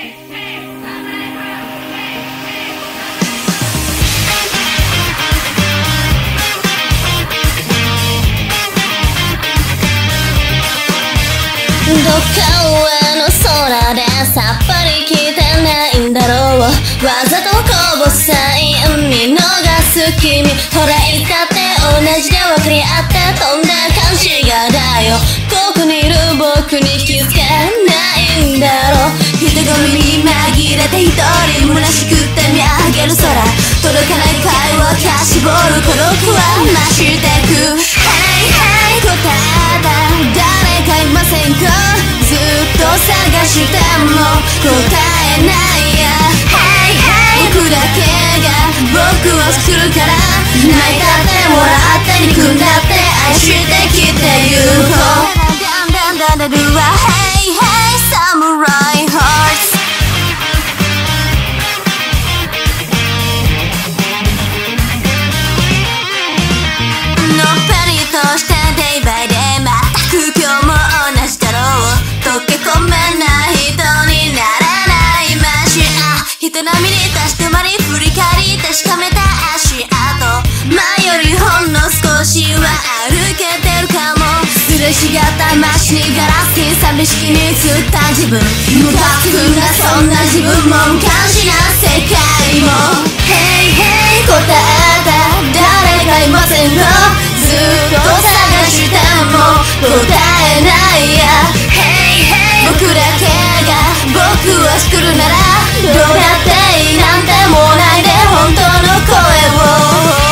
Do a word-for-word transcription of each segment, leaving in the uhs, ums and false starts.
どっか上の空でさっぱり聞いてないんだろう。わざとこぼさい見逃す君、ほら言ったって同じで分かり合って飛んだ勘違いだよ。ここにいる僕に気づけないんだろう。人混みに紛れて一人虚しくって見上げる空、届かない会話キャッシュボール孤独は増してく。 Hey hey 答えだ誰かいませんか、ずっと探しても答えないや。 Hey hey 僕だけが僕を作るから、泣いたって笑って憎んだって愛してきてゆこう。だんだんだんだんだるわ Hey hey Samurai Hearts、のっぺりとしたデイバイで全く今日も同じだろう。溶け込めない人にならないまし、あ人並みに立ち止まり振り返り確かめた足跡、前よりほんの少しは歩けてるかも。嬉しがった街にガラスに寂しきに映った自分、ムカつくんだそんな自分も無関心な世界も。 Hey hey 答えだ誰かいませんか、ずっと探しても答えないや。 Hey hey 僕だけが僕を作るなら、どうやっていいなんてもうないで本当の声を。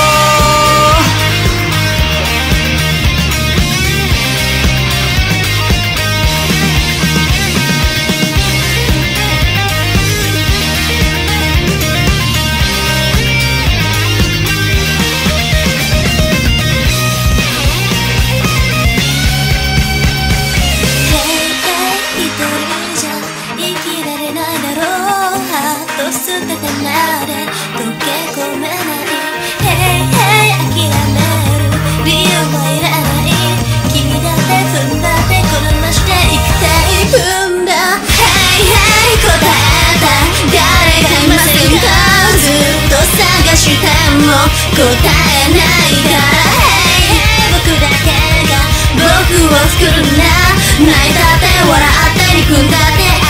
捨ててまで溶け込めない。 Hey hey 諦める理由はいらない。君だって踏ん張ってこのままして生きていくんだ。 Hey hey 答えた誰かいませんか、ずっと探しても答えないから。 Hey hey 僕だけが僕を作るんだ、泣いたって笑って憎んだって